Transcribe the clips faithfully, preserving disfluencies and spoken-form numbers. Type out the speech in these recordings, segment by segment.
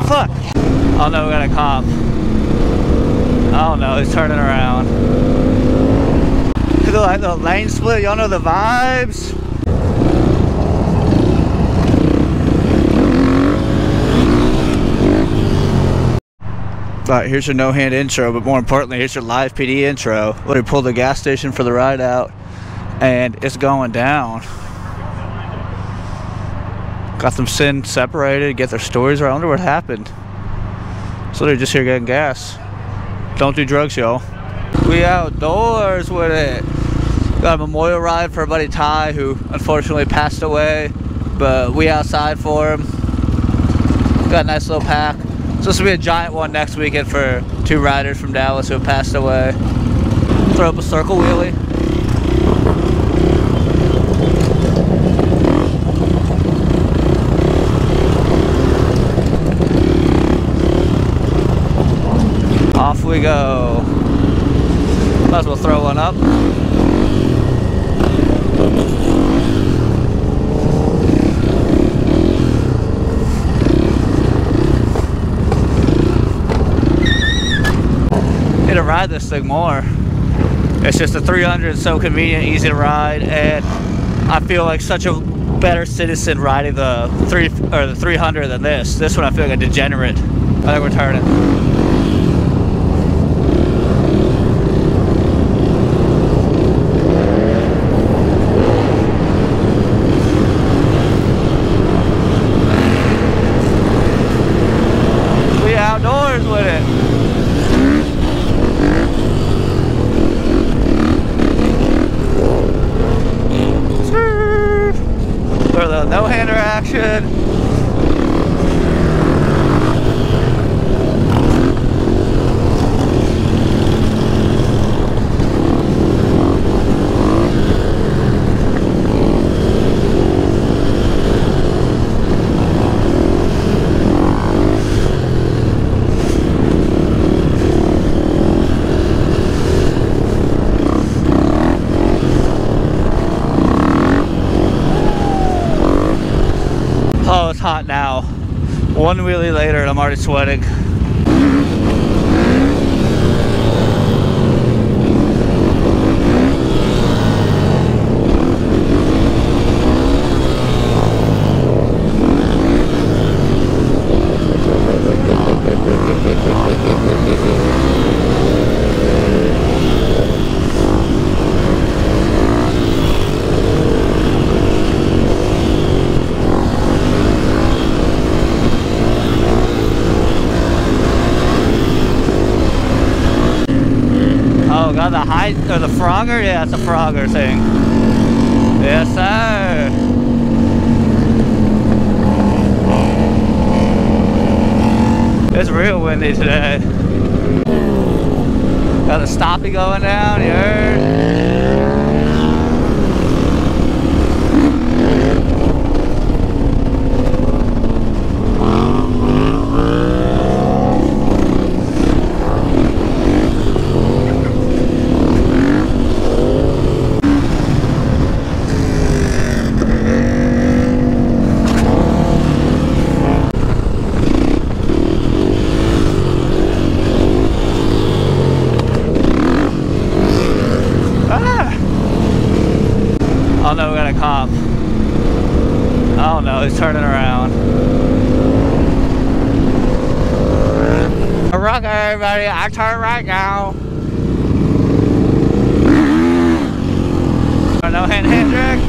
fuck? Oh no, we got a cop. Oh no, he's turning around. The, like the lane split, y'all know the vibes. Alright, here's your no-hand intro, but more importantly, here's your live P D intro. We pulled the gas station for the ride out, and it's going down. Got them sin separated, get their stories right. I wonder what happened. So they're just here getting gas. Don't do drugs, y'all. We outdoors with it. Got a memorial ride for our buddy Ty, who unfortunately passed away, but we outside for him. Got a nice little pack. So this will be a giant one next weekend for two riders from Dallas who have passed away. Throw up a circle wheelie. Off we go. Might as well throw one up. Need to ride this thing more. It's just a three hundred, so convenient, easy to ride, and I feel like such a better citizen riding the three or the three hundred than this. This one I feel like a degenerate. I think we're turning. We outdoors with it. For the no-hander action. Oh, it's hot now. One wheelie later and I'm already sweating. Oh, got the height or the Frogger? Yeah, it's a Frogger thing. Yes, sir. It's real windy today. Got the stoppie going down, you heard? Oh no, we got a cop. Oh no, he's turning around. Rock everybody, I turn right now. No hand Hendrick.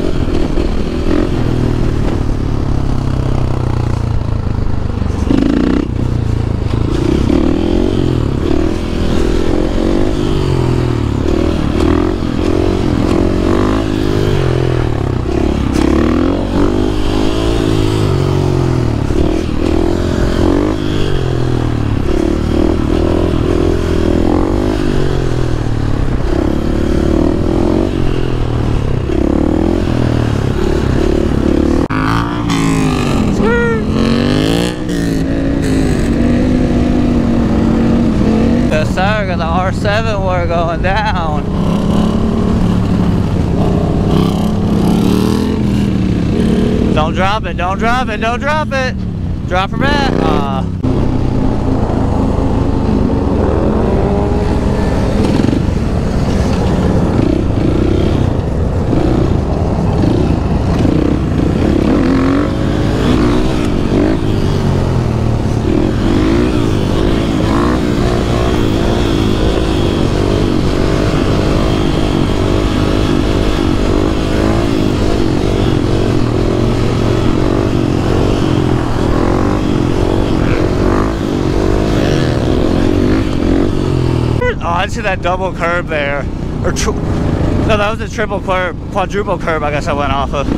Sir, got the R seven we're going down. Don't drop it, don't drop it, don't drop it. Drop her back. Uh, I see that double curb there, or tr no, that was a triple curb, quadruple curb. I guess I went off of.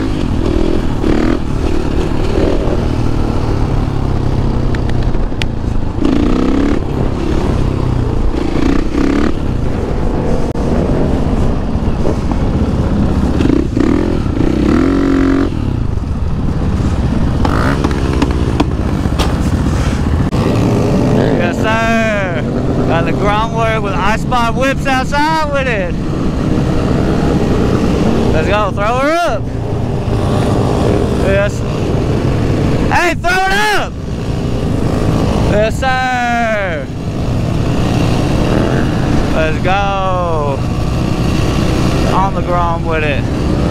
Yes, sir. Got the groundwork with iSpot whips outside with it. Let's go, throw her up. Yes. Hey, throw it up. Yes, sir. Let's go. On the ground with it.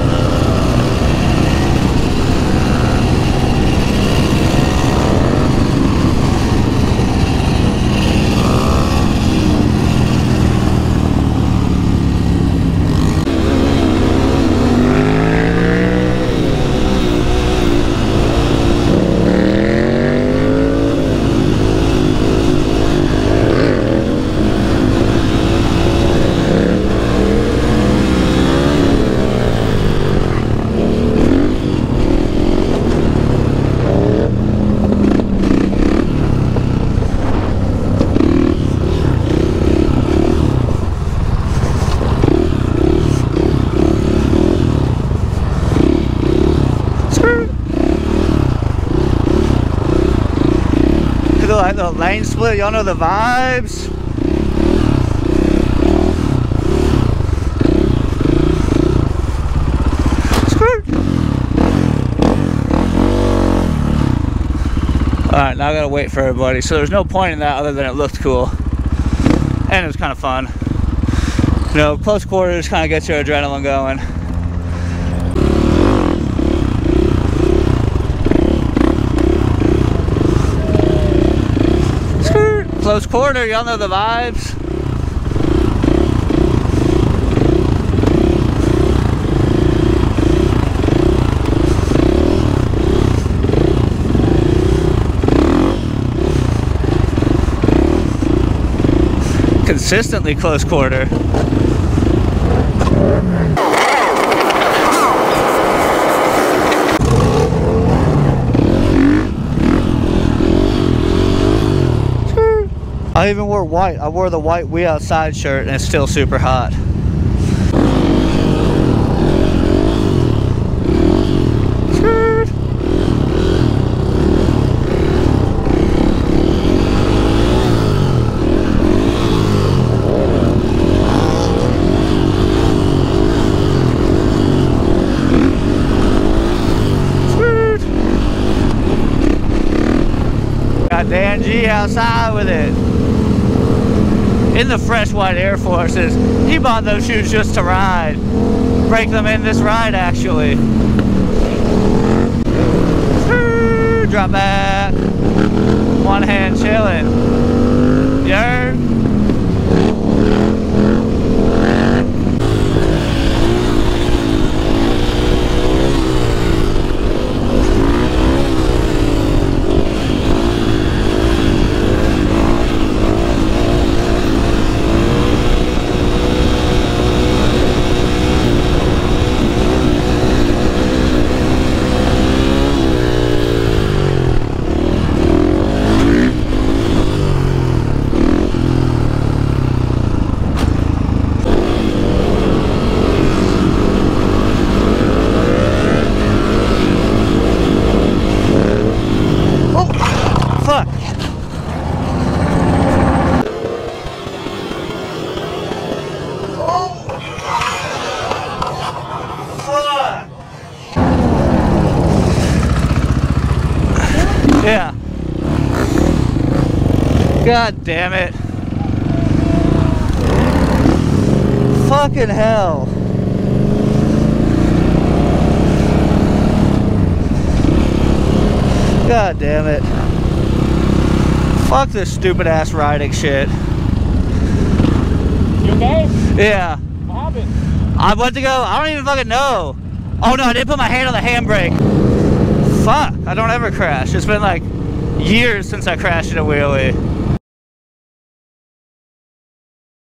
Like the lane split, y'all know the vibes. Alright, now I gotta wait for everybody. So there's no point in that other than it looked cool. And it was kind of fun. You know, close quarters kind of gets your adrenaline going. Close quarter, y'all know the vibes. Consistently close quarter. I even wore white. I wore the white We Outside shirt and it's still super hot. Got Dan G outside with it. In the fresh white Air Forces. He bought those shoes just to ride. Break them in this ride actually. Drop back. One hand chilling. Yer. God damn it. Fucking hell. God damn it. Fuck this stupid ass riding shit. You okay? Yeah. What happened? I went to go, I don't even fucking know. Oh no, I didn't put my hand on the handbrake. Fuck, I don't ever crash. It's been like years since I crashed in a wheelie.